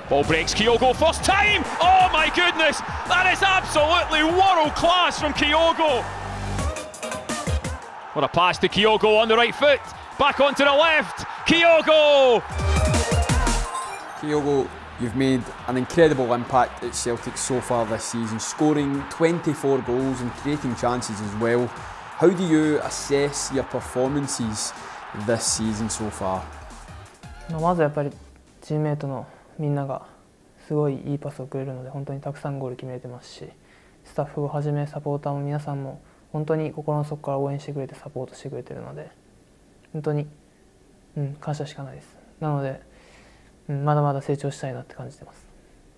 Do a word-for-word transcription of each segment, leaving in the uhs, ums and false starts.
Ball breaks, Kyogo first time! Oh my goodness! That is absolutely world class from Kyogo! What a pass to Kyogo on the right foot, back onto the left, Kyogo! Kyogo, you've made an incredible impact at Celtic so far this season, scoring twenty-four goals and creating chances as well. How do you assess your performances this season so far? まずやっぱりチームメートのみんながすごいいいパスをくれるので本当にたくさんゴール決めれてますし、スタッフをはじめサポーターも皆さんも本当に心の底から応援してくれてサポートしてくれてるので本当に、うん、感謝しかないです。なので、うん、まだまだ成長したいなって感じてます。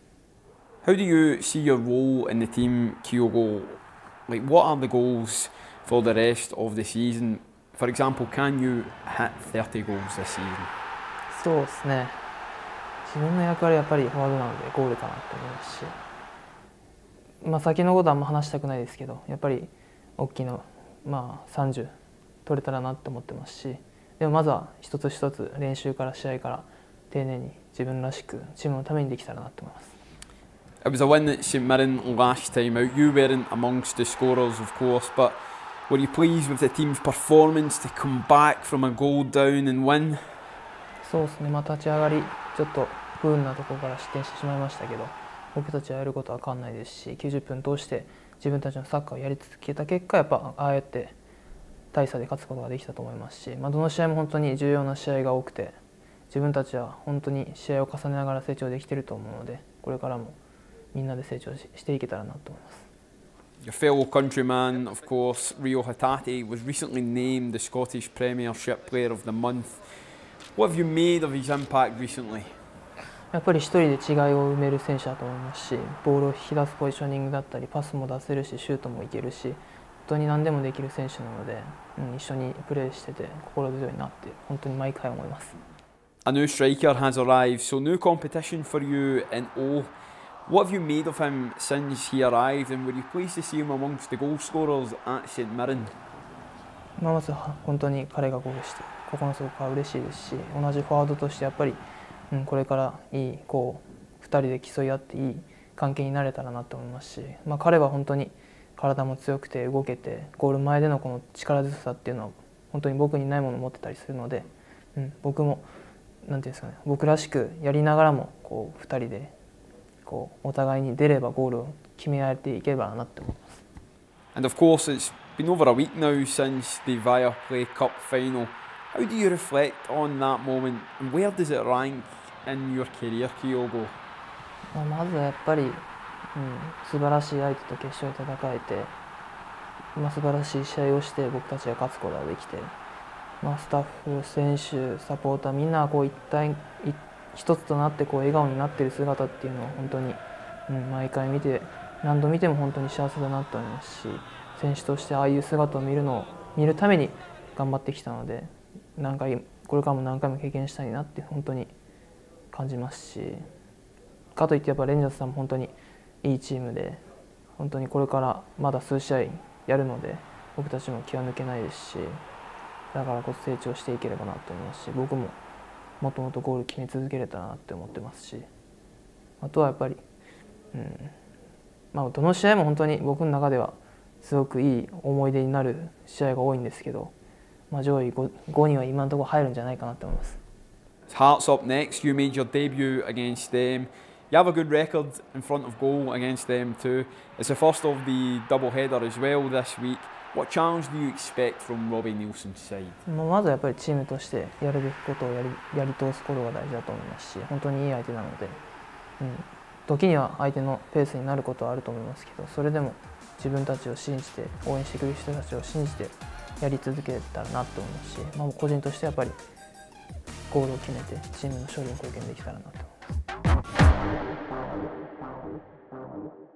How do you see your role in the team, Kyogo? Like, what are the goals for the rest of the season? For example, can you hit thirty goals this season? そうですね。自分の役割はやっぱりフォワードなのでゴールかなと思いますし、まあ先のことはあんま話したくないですけど、やっぱり大きなまあさんじゅう取れたらなって思ってますし、でもまずは一つ一つ練習から試合から丁寧に自分らしくチームのためにできたらなと思います。 It was a win at St Mirren last time out. You weren't amongst the scorers, of course, but were you pleased with the team's performance to come back from a goal down and win? そうですね。まあ立ち上がりちょっと不運なところから失点してしまいましたけど、僕たちはやることは変わらないですし、きゅうじゅっぷん通して自分たちのサッカーをやり続けた結果、やっぱああやって大差で勝つことができたと思いますし、まあ、どの試合も本当に重要な試合が多くて、自分たちは本当に試合を重ねながら成長できていると思うので、これからもみんなで成長していけたらなと思います。 Your fellow countryman, of course, Rio Hatate, was recently named the Scottish Premiership Player of the Month. What have you made of his impact recently? やっぱり一人で違いを埋める選手だと思いますし、ボールを引き出すポジショニングだったり、パスも出せるし、シュートもいけるし、本当に何でもできる選手なので、うん、一緒にプレーしてて心強いなって本当に毎回思います。 A new striker has arrived, so new competition for you in O. What have you made of him since he arrived, and were you pleased to see him amongst the goal scorers at St Mirren? まず本当に彼がゴールして心の底から嬉しいですし、同じフォワードとしてやっぱり、うん、これからいいこうふたりで競い合っていい関係になれたらなと思いますし、まあ、彼は本当に体も強くて動けてゴール前でのこの力強さっていうのは本当に僕にないものを持ってたりするので、うん、僕もなんていうんですかね、僕らしくやりながらもこうふたりでこうお互いに出ればゴールを決められていければなって思います。 And of course, it's been over a week now since the Viaplay Cup final. How do you reflect on that moment, and where does it rank in your career, Kyogo? まずはやっぱり、うん、素晴らしい相手と決勝で戦えて、まあ、素晴らしい試合をして僕たちが勝つことができて、まあ、スタッフ、選手、サポーターみんながこう一体一つとなってこう笑顔になっている姿っていうのは本当に、うん、毎回見て何度見ても本当に幸せだなと思いますし、選手としてああいう姿を見るのを見るために頑張ってきたので、何回これからも何回も経験したいなって本当に感じますし、かといってやっぱレンジャーズさんも本当にいいチームで本当にこれからまだ数試合やるので僕たちも気は抜けないですし、だからこそ成長していければなと思いますし、僕ももっともっとゴール決め続けれたらなって思ってますし、あとはやっぱり、うんまあ、どの試合も本当に僕の中ではすごくいい思い出になる試合が多いんですけど、まあ、上位 5, 5には今のところ入るんじゃないかなと思います。 Hearts up next. You made your debut against them. You have a good record in front of goal against them too. It's the first of the double header as well this week. What challenge do you expect from Robbie Neilson's side? まずはやっぱりチームとしてやるべきことをやり、やり通すことが大事だと思いますし、本当にいい相手なので、うん、時には相手のペースになることはあると思いますけど、それでも自分たちを信じて応援してくれる人たちを信じてやり続けたらなと思いますし、まあ、個人としてやっぱりゴールを決めてチームの勝利に貢献できたらなと思います。